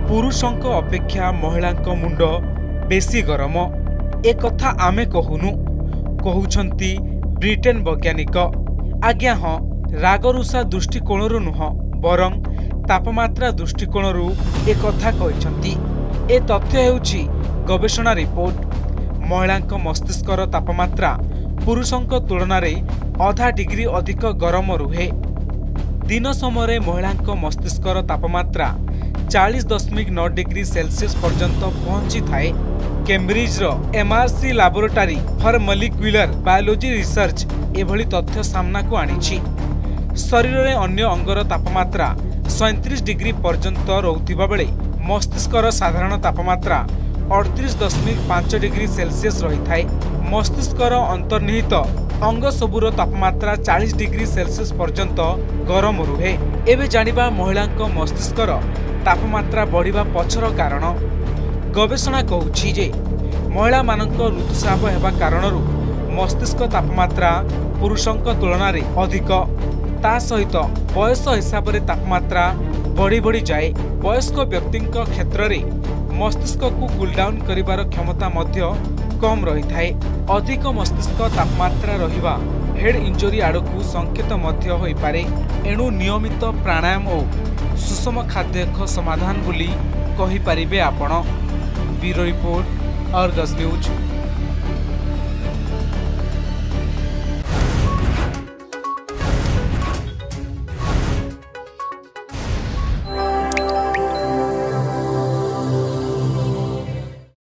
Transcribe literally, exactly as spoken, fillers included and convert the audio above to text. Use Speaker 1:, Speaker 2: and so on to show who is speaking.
Speaker 1: पुरुषंक अपेक्षा महिलांक मुंड बेसी गरम ए कथा आमे कहूनु कहउछंती ब्रिटेन वैज्ञानिक। आज्ञा हाँ, रागरुषा दृष्टिकोण नुह बरं तापमात्रा दृष्टिकोण ए कथा कहिसंती। ए तथ्य हेउछि गवेषणा रिपोर्ट। महिलांक मस्तिष्कर तापमात्रा पुरुषंक तुलन में आधा डिग्री अधिक गरम रुहे। दिन समय महिलांक मस्तिष्कर तापमात्रा चालीस दशमिक नौ डिग्री सेल्सियस पर्यंत पहुंची थाए। Cambridge MRC laboratory for molecular biology research एभली तथ्य सामना को आनिछि। शरीर में अन्य अंगर तापमात्रा सैंतीस डिग्री पर्यंत रोथिबा बेले मस्तिष्कर साधारण तापमात्रा अड़तीस दशमिक पांच डिग्री सेल्सियस रही थाए। मस्तिष्कर अंतर्निहित अंग सबूर तापमात्रा चालीस डिग्री सेल्सियस पर्यंत गरम रुहे। एबे जानिबा महिलांक मस्तिष्कर तापमात्रा बढ़िबा पछर कारण। गवेषणा कहूछि जे महिला मानक ऋतुस्राव हेबा कारणरू मस्तिष्क तापमात्रा पुरुषंक तुलन में अधिक। ता सहित बयस हिसाब से तापमात्रा बढ़ी बढ़ी जाए। वयस्क व्यक्ति क्षेत्र में मस्तिष्क को कूलडाउन करिबार क्षमता मध्य कम रही थाए। अधिक मस्तिष्क तापमात्रा रहिबा हेड इंजरी आड़कू संकेत मध्य होई पारे। एणु नियमित प्राणायाम और सुषम खाद्य समाधान बोली कहि परिबे आपण। Bureau report, Argus news.